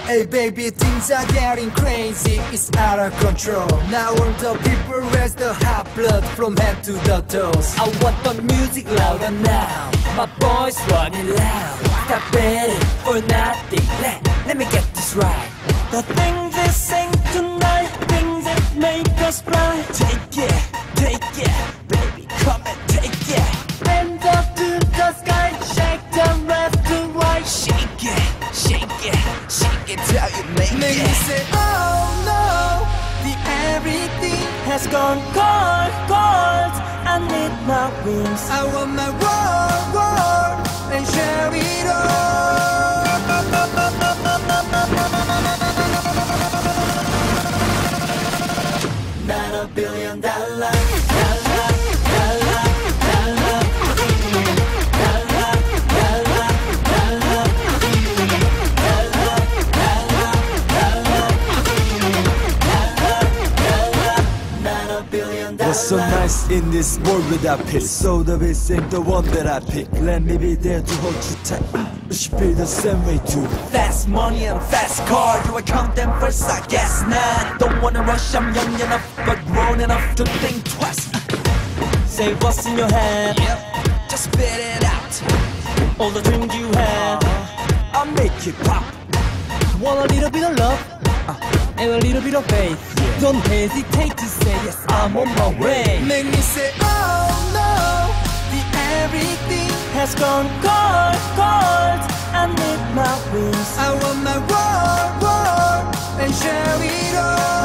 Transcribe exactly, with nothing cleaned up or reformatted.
Hey baby, things are getting crazy, it's out of control. Now all the people raise the hot blood from head to the toes. I want the music louder now, my boys running loud. Stop betting for nothing, let, let me get this right. The things they sing tonight, things that make us blind. Take it, take it, baby, come and take it. Hands up to the sky, shake the left to right. Shake it, shake it, shake it till you make Make it. me say, oh no, the everything Has gone cold, cold. I need my wings. I want my world, world, and share it all. Not a billion dollar, dollar, dollar, dollar, dollar, dollar, dollar, not a billion dollar. What's so nice in this world without pick? So the best ain't the one that I pick. Let me be there to hold you tight. You should feel the same way too. Fast money and fast car, do I count them first? I guess not. Don't wanna rush, I'm young enough, but grown enough to think twice. Say what's in your head, Yep, just spit it out. all the dreams you had, I'll make it pop. want a little bit of love, uh, and a little bit of faith. Don't hesitate to say yes, I'm on my way. Make me say, oh no, the everything Has gone cold, cold. I need my wings. I want my world, world, and share it all.